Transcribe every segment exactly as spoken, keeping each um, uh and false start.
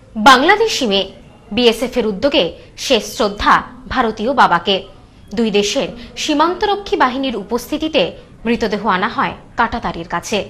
বাংলাদেশি মেয়ে বিএসএফ এর উদ্যোগে শেষ শ্রদ্ধা ভারতীয় বাবাকে। দুই দেশের সীমান্তরক্ষী বাহিনীর উপস্থিতিতে মৃতদেহ আনা হয় কাঁটাতারের কাছে।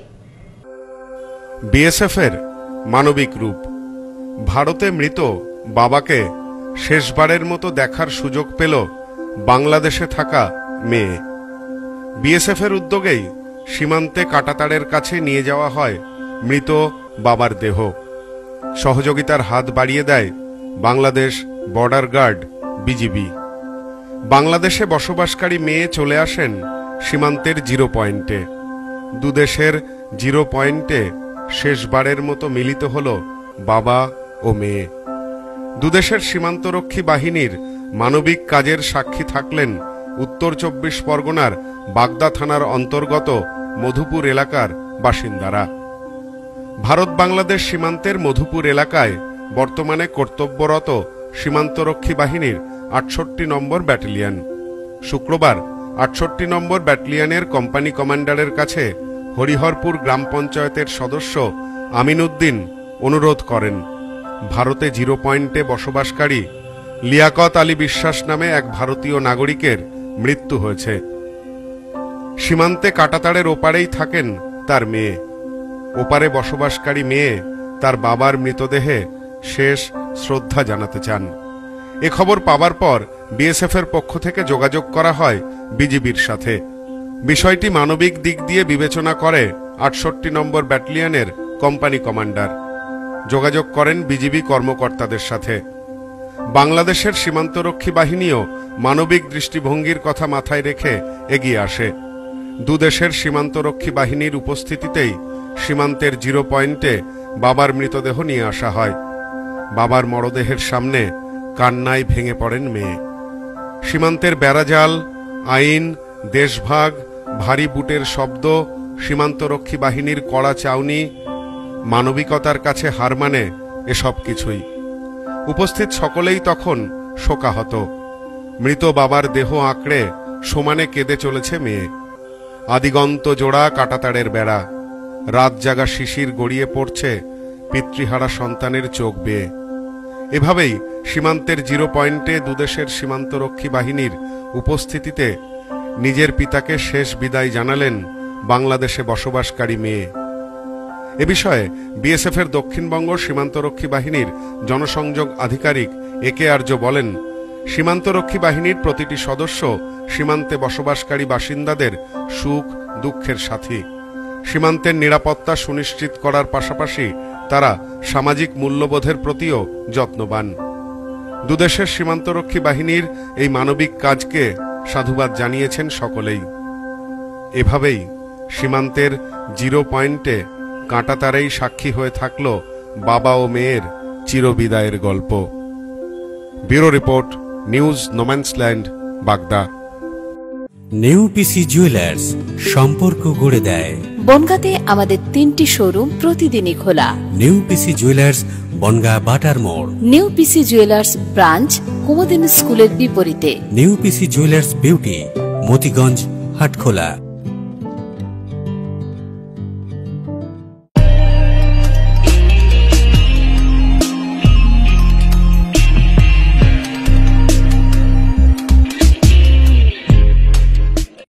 বিএসএফ এর মানবিক রূপ। ভারতে মৃত বাবাকে শেষবারের মতো দেখার সুযোগ পেল বাংলাদেশে থাকা মেয়ে। বিএসএফ এর উদ্যোগেই সীমান্তে কাঁটাতারের কাছে নিয়ে যাওয়া হয় মৃত বাবার দেহ। সহযোগিতার হাত বাড়িয়ে দেয় বাংলাদেশ বর্ডার গার্ড বিজিবি। বাংলাদেশে বসবাসকারী মেয়ে চলে আসেন সীমান্তের জিরো পয়েন্টে। দুদেশের জিরো পয়েন্টে শেষবারের মতো মিলিত হল বাবা ও মেয়ে। দুদেশের সীমান্তরক্ষী বাহিনীর মানবিক কাজের সাক্ষী থাকলেন উত্তর চব্বিশ পরগনার বাগদা থানার অন্তর্গত মধুপুর এলাকার বাসিন্দারা। ভারত বাংলাদেশ সীমান্তের মধুপুর এলাকায় বর্তমানে কর্তব্যরত সীমান্তরক্ষী বাহিনীর আটষট্টি নম্বর ব্যাটালিয়ন। শুক্রবার আটষট্টি নম্বর ব্যাটালিয়নের কোম্পানি কমান্ডারের কাছে হরিহরপুর গ্রাম পঞ্চায়েতের সদস্য আমিন উদ্দিন অনুরোধ করেন, ভারতে জিরো পয়েন্টে বসবাসকারী লিয়াকত আলী বিশ্বাস নামে এক ভারতীয় নাগরিকের মৃত্যু হয়েছে। সীমান্তে কাঁটাতারের ওপারেই থাকেন তার মেয়ে। ওপারে বসবাসকারী মেয়ে তার বাবার মৃতদেহে শেষ শ্রদ্ধা জানাতে চান। এ খবর পাওয়ার পর বিএসএফ এর পক্ষ থেকে যোগাযোগ করা হয় বিজিবির সাথে। বিষয়টি মানবিক দিক দিয়ে বিবেচনা করে আটষট্টি নম্বর ব্যাটালিয়নের কোম্পানি কমান্ডার। যোগাযোগ করেন বিজিবি কর্মকর্তাদের সাথে। বাংলাদেশের সীমান্তরক্ষী বাহিনীও মানবিক দৃষ্টিভঙ্গির কথা মাথায় রেখে এগিয়ে আসে। দুদেশের সীমান্তরক্ষী বাহিনীর উপস্থিতিতেই সীমান্তের জিরো পয়েন্টে বাবার মৃতদেহ নিয়ে আসা হয়। বাবার মরদেহের সামনে কান্নায় ভেঙে পড়েন মেয়ে। সীমান্তের বেড়াজাল, আইন, দেশভাগ, ভারী বুটের শব্দ, সীমান্তরক্ষী বাহিনীর কড়া চাউনি মানবিকতার কাছে হার মানে এসব কিছুই। উপস্থিত সকলেই তখন শোকাহত। মৃত বাবার দেহ আঁকড়ে সমানে কেঁদে চলেছে মেয়ে। আদিগন্ত জোড়া কাঁটাতারের বেড়া, রাত জাগা শিশির গড়িয়ে পড়ছে পিতৃহারা সন্তানের চোখ বেয়ে। এভাবেই সীমান্তের জিরো পয়েন্টে দুদেশের সীমান্তরক্ষী বাহিনীর উপস্থিতিতে নিজের পিতাকে শেষ বিদায় জানালেন বাংলাদেশে বসবাসকারী মেয়ে। এ বিষয়ে বিএসএফ এর দক্ষিণবঙ্গ সীমান্তরক্ষী বাহিনীর জনসংযোগ আধিকারিক এ কে আর্য বলেন, সীমান্তরক্ষী বাহিনীর প্রতিটি সদস্য সীমান্তে বসবাসকারী বাসিন্দাদের সুখ দুঃখের সাথী। সীমান্তের নিরাপত্তা সুনিশ্চিত করার পাশাপাশি তারা সামাজিক মূল্যবোধের প্রতিও যত্নবান। দুদেশের সীমান্তরক্ষী বাহিনীর এই মানবিক কাজকে সাধুবাদ জানিয়েছেন সকলেই। এভাবেই সীমান্তের জিরো পয়েন্টে কাঁটাতারেই সাক্ষী হয়ে থাকল বাবা ও মেয়ের চিরবিদায়ের গল্প। Bureau report, news no man's land, Bagda. New PC jewellers, সম্পর্ক গড়ে দেয়। বনগাঁতে আমাদের তিনটি শোরুম প্রতিদিনই খোলা। নিউ পিসি জুয়েলার্স, বনগাঁ বাটার মোড়। New PC jewellers branch Kumudini স্কুলের বিপরীতে। New PC jewellers beauty, Motiganj, Hatkhola.